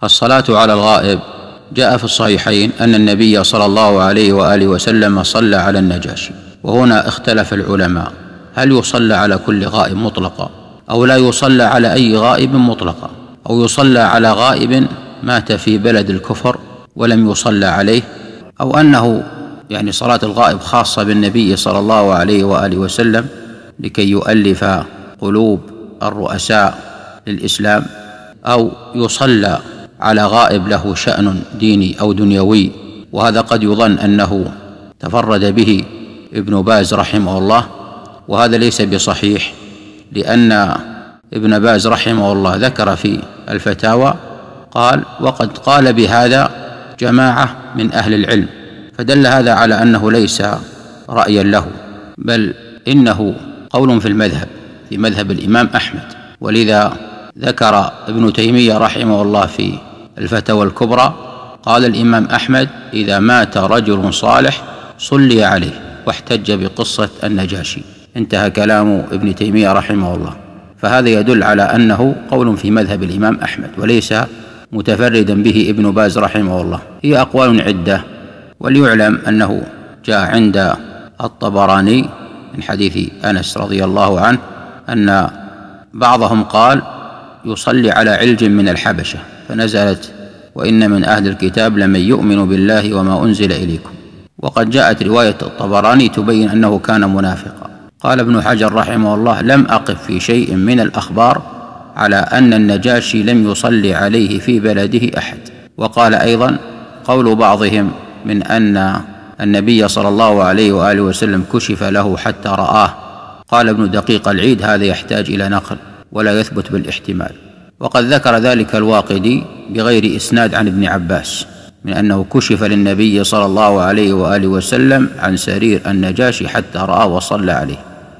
الصلاة على الغائب. جاء في الصحيحين أن النبي صلى الله عليه وآله وسلم صلى على النجاشي، وهنا اختلف العلماء هل يصلى على كل غائب مطلقا أو لا يصلى على أي غائب مطلقا، أو يصلى على غائب مات في بلد الكفر ولم يصلى عليه، أو أنه صلاة الغائب خاصة بالنبي صلى الله عليه وآله وسلم لكي يؤلف قلوب الرؤساء للإسلام، أو يصلى على غائب له شأن ديني أو دنيوي، وهذا قد يظن أنه تفرد به ابن باز رحمه الله، وهذا ليس بصحيح، لأن ابن باز رحمه الله ذكر في الفتاوى قال: وقد قال بهذا جماعة من أهل العلم، فدل هذا على أنه ليس رأيا له، بل إنه قول في مذهب الإمام أحمد. ولذا ذكر ابن تيمية رحمه الله في الفتاوى الكبرى قال الإمام أحمد: إذا مات رجل صالح صلي عليه، واحتج بقصة النجاشي. انتهى كلام ابن تيمية رحمه الله. فهذا يدل على أنه قول في مذهب الإمام أحمد وليس متفردا به ابن باز رحمه الله. هي أقوال عدة، وليعلم أنه جاء عند الطبراني من حديث أنس رضي الله عنه أن بعضهم قال: يصلي على علج من الحبشة، فنزلت: وإن من أهل الكتاب لمن يؤمن بالله وما أنزل إليكم. وقد جاءت رواية الطبراني تبين أنه كان منافقا. قال ابن حجر رحمه الله: لم أقف في شيء من الأخبار على أن النجاشي لم يصلي عليه في بلده أحد. وقال أيضا: قول بعضهم من أن النبي صلى الله عليه وآله وسلم كشف له حتى رآه، قال ابن دقيق العيد: هذا يحتاج إلى نقل ولا يثبت بالاحتمال. وقد ذكر ذلك الواقدي بغير إسناد عن ابن عباس من أنه كشف للنبي صلى الله عليه وآله وسلم عن سرير النجاشي حتى رآه وصلى عليه.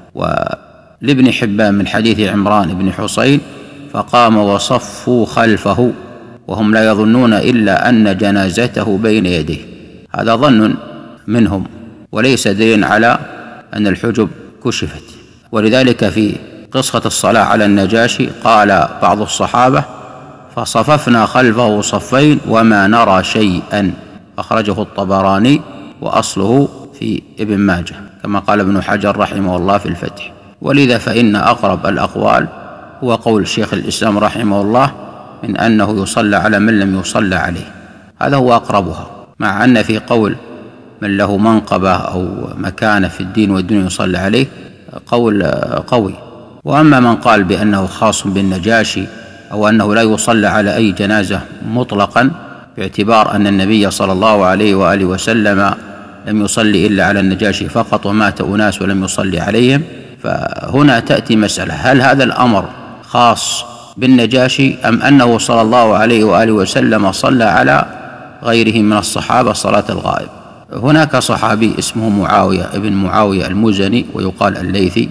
ولابن حبان من حديث عمران بن حصين: فقام وصفوا خلفه وهم لا يظنون إلا أن جنازته بين يديه. هذا ظن منهم وليس دليل على أن الحجب كشفت. ولذلك في قصة الصلاة على النجاشي قال بعض الصحابة: فصففنا خلفه صفين وما نرى شيئا، أخرجه الطبراني وأصله في ابن ماجه، كما قال ابن حجر رحمه الله في الفتح. ولذا فإن أقرب الأقوال هو قول شيخ الإسلام رحمه الله من أنه يصلى على من لم يصلى عليه، هذا هو أقربها، مع أن في قول من له منقبة أو مكانة في الدين والدنيا يصلى عليه قول قوي. وأما من قال بأنه خاص بالنجاشي أو أنه لا يصلى على أي جنازة مطلقا باعتبار أن النبي صلى الله عليه وآله وسلم لم يصلي إلا على النجاشي فقط ومات أناس ولم يصلي عليهم، فهنا تأتي مسألة: هل هذا الأمر خاص بالنجاشي أم أنه صلى الله عليه وآله وسلم صلى على غيره من الصحابة صلاة الغائب؟ هناك صحابي اسمه معاوية ابن معاوية المزني ويقال الليثي،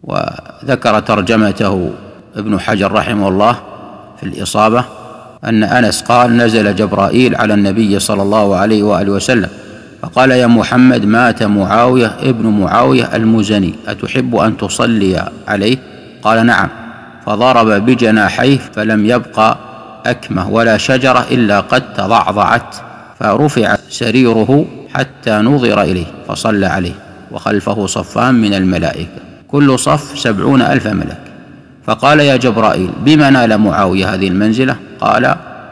وذكر ترجمته ابن حجر رحمه الله في الإصابة أن أنس قال: نزل جبرائيل على النبي صلى الله عليه وآله وسلم فقال: يا محمد، مات معاوية ابن معاوية المزني، أتحب أن تصلي عليه؟ قال: نعم. فضرب بجناحيه فلم يبق أكمة ولا شجرة إلا قد تضعضعت، فرفع سريره حتى نظر إليه فصلى عليه، وخلفه صفان من الملائكة كل صف 70,000 ملك. فقال: يا جبرائيل، بما نال معاوية هذه المنزلة؟ قال: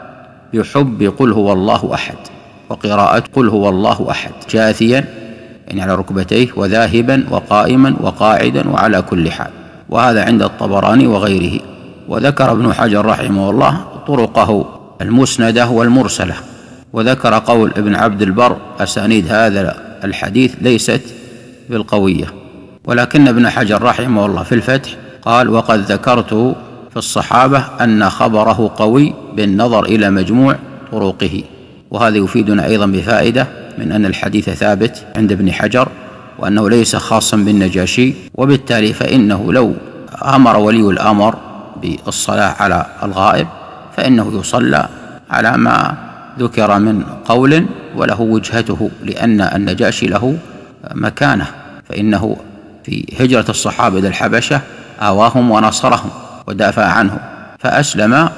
بحب قل هو الله أحد، وقراءة قل هو الله أحد، جاثيا على ركبتيه، وذاهبا وقائما وقاعدا وعلى كل حال. وهذا عند الطبراني وغيره. وذكر ابن حجر رحمه الله طرقه المسندة والمرسلة، وذكر قول ابن عبد البر: أسانيد هذا الحديث ليست بالقوية. ولكن ابن حجر رحمه الله في الفتح قال: وقد ذكرت في الصحابة أن خبره قوي بالنظر إلى مجموع طرقه. وهذا يفيدنا أيضا بفائدة من أن الحديث ثابت عند ابن حجر، وأنه ليس خاصا بالنجاشي، وبالتالي فإنه لو أمر ولي الأمر بالصلاة على الغائب فإنه يصلى على ما ذكر من قول وله وجهته، لأن النجاشي له مكانة، فإنه في هجرة الصحابة إلى الحبشة آواهم ونصرهم ودافع عنهم، فأسلم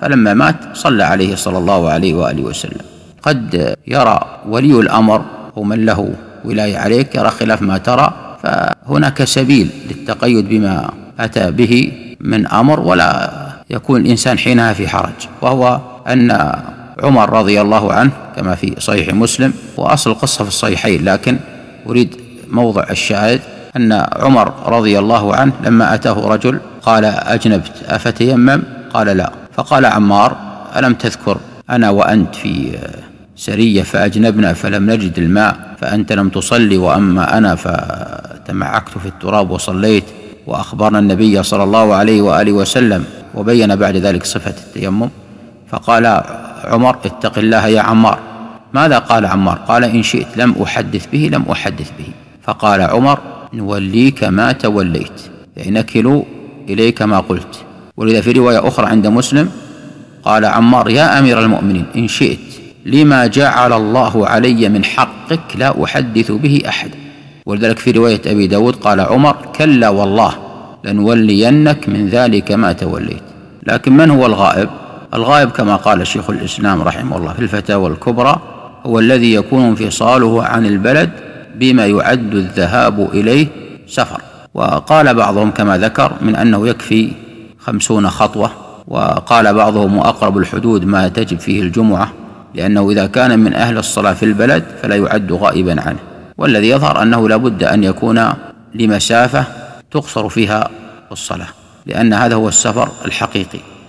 فلما مات صلى عليه صلى الله عليه وآله وسلم. قد يرى ولي الأمر ومن له ولاية عليك يرى خلاف ما ترى، فهناك سبيل للتقيد بما أتى به من أمر ولا يكون الإنسان حينها في حرج، وهو أن عمر رضي الله عنه كما في صحيح مسلم، وأصل القصة في الصحيحين، لكن أريد موضع الشاهد أن عمر رضي الله عنه لما أتاه رجل قال: أجنبت أفتيمم؟ قال: لا. فقال عمار: ألم تذكر أنا وأنت في سرية فأجنبنا فلم نجد الماء، فأنت لم تصلي وأما أنا فتمعكت في التراب وصليت، وأخبرنا النبي صلى الله عليه وآله وسلم وبين بعد ذلك صفة التيمم. فقال عمر: اتق الله يا عمار. ماذا قال عمار؟ قال: إن شئت لم أحدث به لم أحدث به. فقال عمر: نوليك ما توليت، يعني نكل إليك ما قلت. ولذا في رواية أخرى عند مسلم قال عمار: يا أمير المؤمنين إن شئت لما جعل الله علي من حقك لا أحدث به أحد. ولذلك في رواية أبي داود قال عمر: كلا والله لنولينك من ذلك ما توليت. لكن من هو الغائب؟ الغائب كما قال شيخ الإسلام رحمه الله في الفتاوى الكبرى هو الذي يكون انفصاله عن البلد بما يعد الذهاب إليه سفر. وقال بعضهم كما ذكر من أنه يكفي 50 خطوة، وقال بعضهم أقرب الحدود ما تجب فيه الجمعة، لأنه إذا كان من أهل الصلاة في البلد فلا يعد غائبا عنه. والذي يظهر أنه لا بد أن يكون لمسافة تقصر فيها الصلاة، لأن هذا هو السفر الحقيقي.